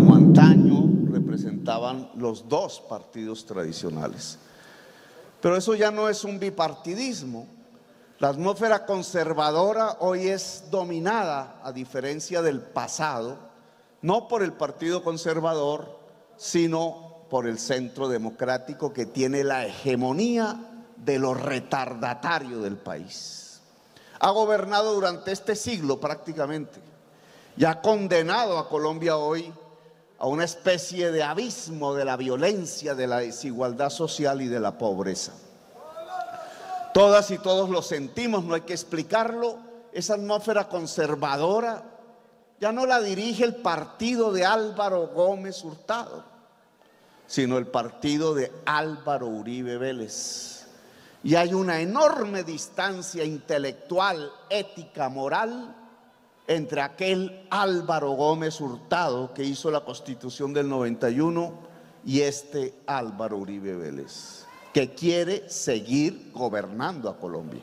como antaño representaban los dos partidos tradicionales. Pero eso ya no es un bipartidismo. La atmósfera conservadora hoy es dominada, a diferencia del pasado, no por el Partido Conservador, sino por el Centro Democrático, que tiene la hegemonía de lo retardatario del país. Ha gobernado durante este siglo prácticamente y ha condenado a Colombia hoy a una especie de abismo de la violencia, de la desigualdad social y de la pobreza. Todas y todos lo sentimos, no hay que explicarlo. Esa atmósfera conservadora ya no la dirige el partido de Álvaro Gómez Hurtado, sino el partido de Álvaro Uribe Vélez. Y hay una enorme distancia intelectual, ética, moral entre aquel Álvaro Gómez Hurtado que hizo la Constitución del 91 y este Álvaro Uribe Vélez, que quiere seguir gobernando a Colombia.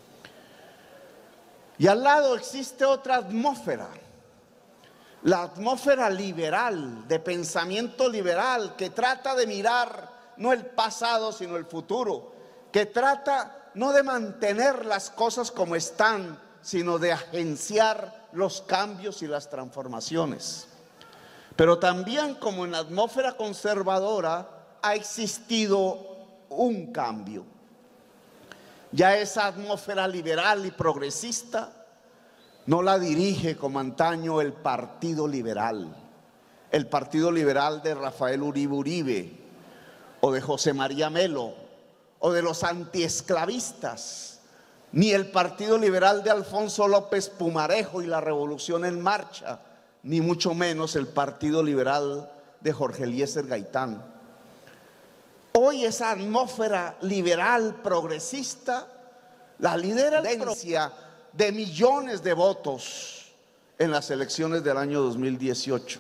Y al lado existe otra atmósfera, la atmósfera liberal, de pensamiento liberal, que trata de mirar no el pasado sino el futuro, que trata no de mantener las cosas como están, sino de agenciar los cambios y las transformaciones. Pero también, como en la atmósfera conservadora, ha existido un cambio. Ya esa atmósfera liberal y progresista no la dirige como antaño el Partido Liberal de Rafael Uribe Uribe, o de José María Melo, o de los antiesclavistas, ni el Partido Liberal de Alfonso López Pumarejo y la Revolución en Marcha, ni mucho menos el Partido Liberal de Jorge Eliezer Gaitán. Hoy esa atmósfera liberal progresista la lidera la tendencia de millones de votos en las elecciones del año 2018.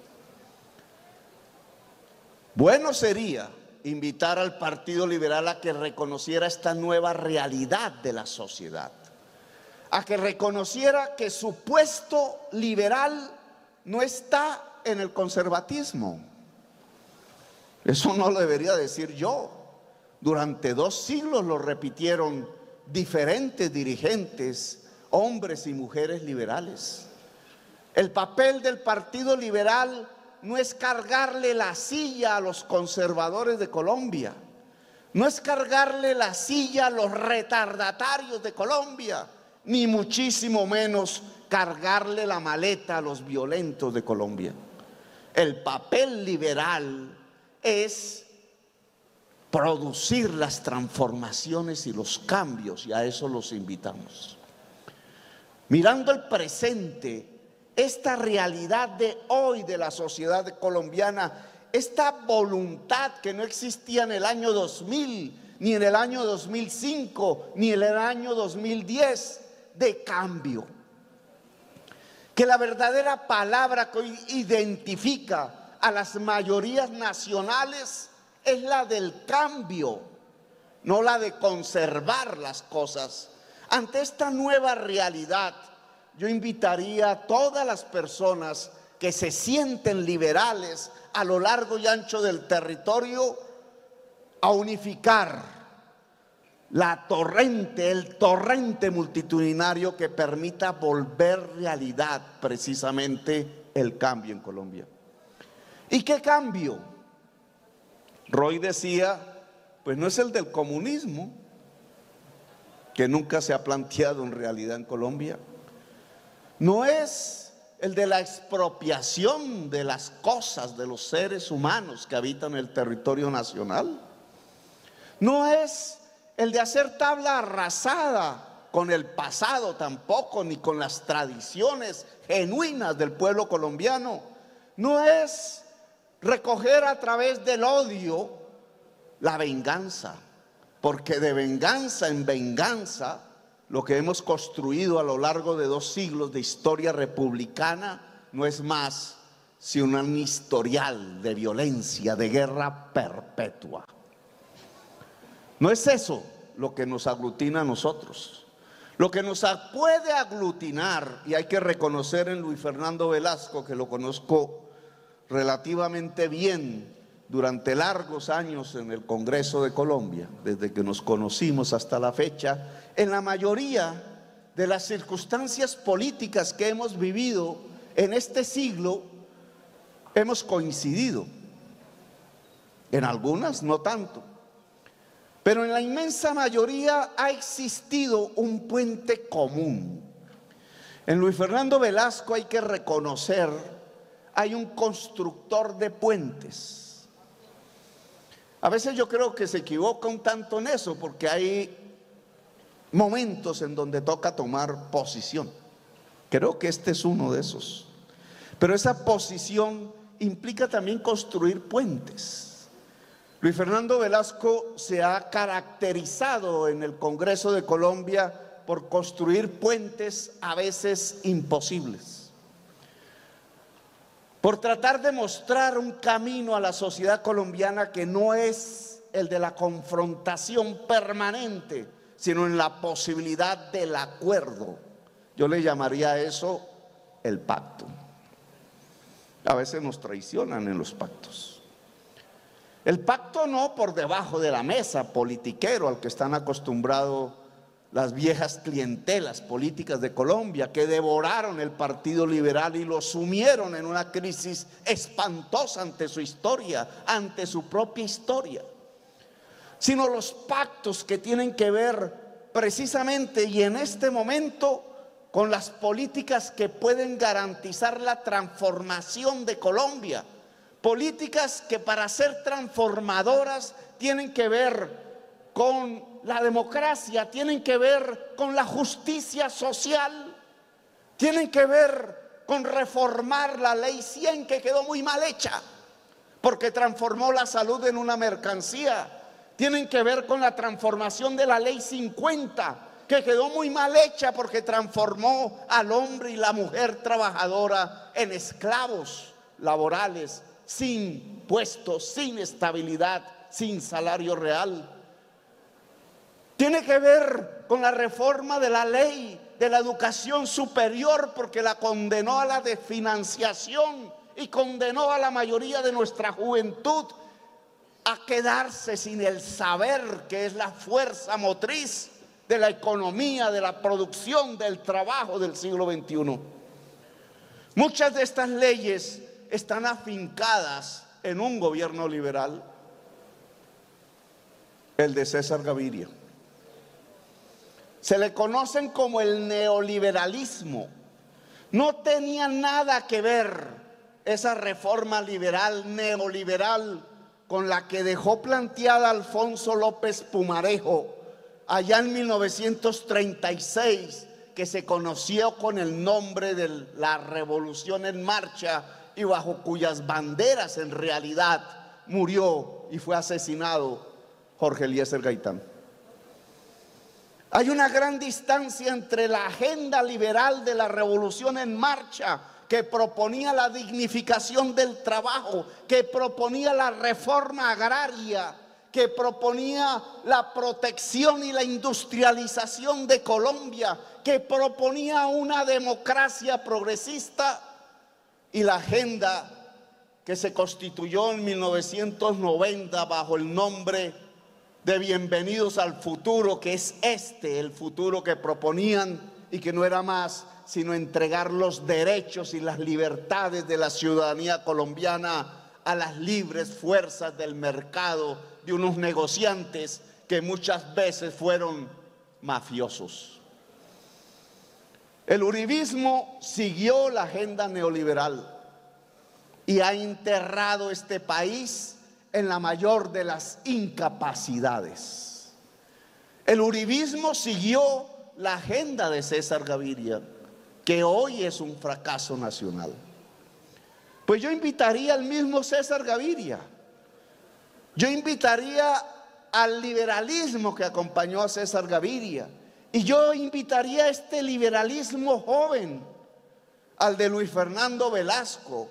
Bueno sería invitar al Partido Liberal a que reconociera esta nueva realidad de la sociedad, a que reconociera que su puesto liberal no está en el conservatismo. Eso no lo debería decir yo. Durante 2 siglos lo repitieron diferentes dirigentes, hombres y mujeres liberales. El papel del Partido Liberal no es cargarle la silla a los conservadores de Colombia, no es cargarle la silla a los retardatarios de Colombia, ni muchísimo menos cargarle la maleta a los violentos de Colombia. El papel liberal es producir las transformaciones y los cambios, y a eso los invitamos. Mirando el presente, esta realidad de hoy de la sociedad colombiana, esta voluntad que no existía en el año 2000, ni en el año 2005, ni en el año 2010, de cambio. Que la verdadera palabra que hoy identifica a las mayorías nacionales es la del cambio, no la de conservar las cosas. Ante esta nueva realidad, yo invitaría a todas las personas que se sienten liberales a lo largo y ancho del territorio a unificar el torrente multitudinario que permita volver realidad precisamente el cambio en Colombia. ¿Y qué cambio? Roy decía, pues no es el del comunismo, que nunca se ha planteado en realidad en Colombia. No es el de la expropiación de las cosas, de los seres humanos que habitan el territorio nacional. No es el de hacer tabla rasada con el pasado tampoco, ni con las tradiciones genuinas del pueblo colombiano. No es recoger a través del odio la venganza, porque de venganza en venganza, lo que hemos construido a lo largo de 2 siglos de historia republicana no es más sino un historial de violencia, de guerra perpetua. No es eso lo que nos aglutina a nosotros. Lo que nos puede aglutinar, y hay que reconocer en Luis Fernando Velasco, que lo conozco relativamente bien durante largos años en el Congreso de Colombia, desde que nos conocimos hasta la fecha, en la mayoría de las circunstancias políticas que hemos vivido en este siglo, hemos coincidido. En algunas no tanto, pero en la inmensa mayoría ha existido un puente común. En Luis Fernando Velasco, hay que reconocer, hay un constructor de puentes. A veces yo creo que se equivoca un tanto en eso, porque hay momentos en donde toca tomar posición. Creo que este es uno de esos. Pero esa posición implica también construir puentes. Luis Fernando Velasco se ha caracterizado en el Congreso de Colombia por construir puentes a veces imposibles, por tratar de mostrar un camino a la sociedad colombiana que no es el de la confrontación permanente, sino en la posibilidad del acuerdo. Yo le llamaría a eso el pacto. A veces nos traicionan en los pactos. El pacto no por debajo de la mesa, politiquero, al que están acostumbrados las viejas clientelas políticas de Colombia, que devoraron el Partido Liberal y lo sumieron en una crisis espantosa ante su historia, ante su propia historia, sino los pactos que tienen que ver precisamente y en este momento con las políticas que pueden garantizar la transformación de Colombia. Políticas que para ser transformadoras tienen que ver con la democracia, tienen que ver con la justicia social, tienen que ver con reformar la ley 100, que quedó muy mal hecha porque transformó la salud en una mercancía. Tienen que ver con la transformación de la ley 50, que quedó muy mal hecha porque transformó al hombre y la mujer trabajadora en esclavos laborales, sin puestos, sin estabilidad, sin salario real. Tiene que ver con la reforma de la ley de la educación superior, porque la condenó a la desfinanciación y condenó a la mayoría de nuestra juventud a quedarse sin el saber, que es la fuerza motriz de la economía, de la producción, del trabajo del siglo XXI. Muchas de estas leyes están afincadas en un gobierno liberal, el de César Gaviria. Se le conocen como el neoliberalismo. No tenía nada que ver esa reforma liberal, neoliberal, con la que dejó planteada Alfonso López Pumarejo allá en 1936, que se conoció con el nombre de la Revolución en Marcha, y bajo cuyas banderas en realidad murió y fue asesinado Jorge Eliezer Gaitán. Hay una gran distancia entre la agenda liberal de la Revolución en Marcha, que proponía la dignificación del trabajo, que proponía la reforma agraria, que proponía la protección y la industrialización de Colombia, que proponía una democracia progresista, y la agenda que se constituyó en 1990 bajo el nombre de Bienvenidos al Futuro, que es el futuro que proponían y que no era más sino entregar los derechos y las libertades de la ciudadanía colombiana a las libres fuerzas del mercado de unos negociantes que muchas veces fueron mafiosos. El uribismo siguió la agenda neoliberal y ha enterrado este país en la mayor de las incapacidades. El uribismo siguió la agenda de César Gaviria, que hoy es un fracaso nacional. Pues yo invitaría al mismo César Gaviria, yo invitaría al liberalismo que acompañó a César Gaviria, y yo invitaría a este liberalismo joven, al de Luis Fernando Velasco,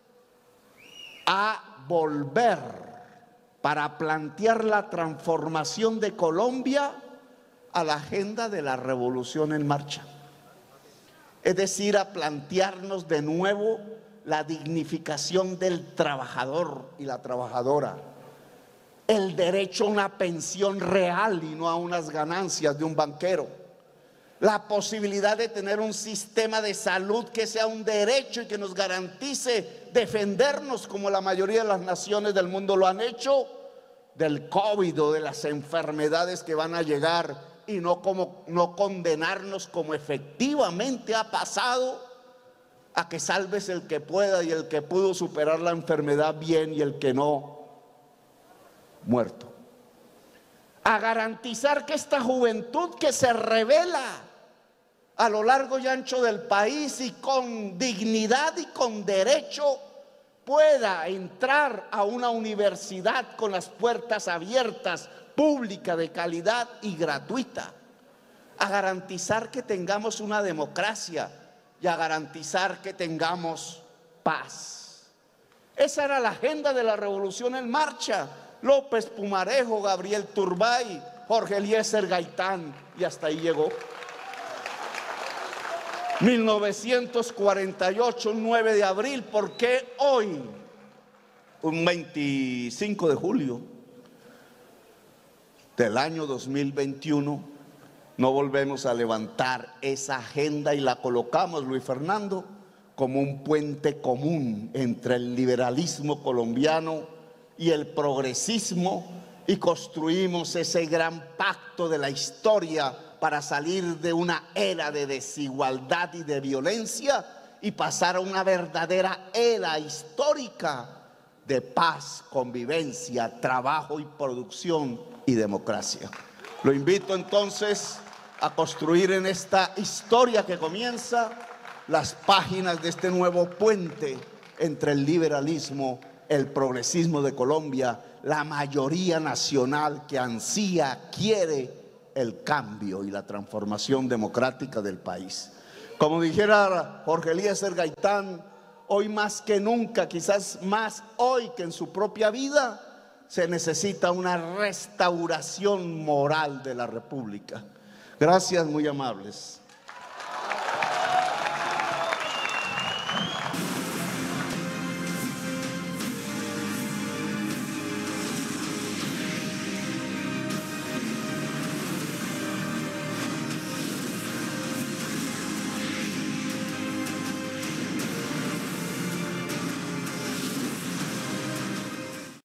a volver para plantear la transformación de Colombia a la agenda de la Revolución en Marcha. Es decir, a plantearnos de nuevo la dignificación del trabajador y la trabajadora, el derecho a una pensión real y no a unas ganancias de un banquero, la posibilidad de tener un sistema de salud que sea un derecho y que nos garantice defendernos como la mayoría de las naciones del mundo lo han hecho, del COVID o de las enfermedades que van a llegar, y no condenarnos como efectivamente ha pasado, a que salves el que pueda y el que pudo superar la enfermedad bien y el que no, muerto. A garantizar que esta juventud que se revela a lo largo y ancho del país y con dignidad y con derecho pueda entrar a una universidad con las puertas abiertas, pública, de calidad y gratuita. A garantizar que tengamos una democracia y a garantizar que tengamos paz. Esa era la agenda de la Revolución en Marcha. López Pumarejo, Gabriel Turbay, Jorge Eliezer Gaitán, y hasta ahí llegó. 1948, 9 de abril, ¿por qué hoy, un 25 de julio del año 2021, no volvemos a levantar esa agenda y la colocamos, Luis Fernando, como un puente común entre el liberalismo colombiano y el progresismo, y construimos ese gran pacto de la historia para salir de una era de desigualdad y de violencia y pasar a una verdadera era histórica de paz, convivencia, trabajo y producción y democracia? Lo invito entonces a construir en esta historia que comienza las páginas de este nuevo puente entre el liberalismo, el progresismo de Colombia, la mayoría nacional que ansía, quiere el cambio y la transformación democrática del país. Como dijera Jorge Eliezer Gaitán, hoy más que nunca, quizás más hoy que en su propia vida, se necesita una restauración moral de la República. Gracias, muy amables.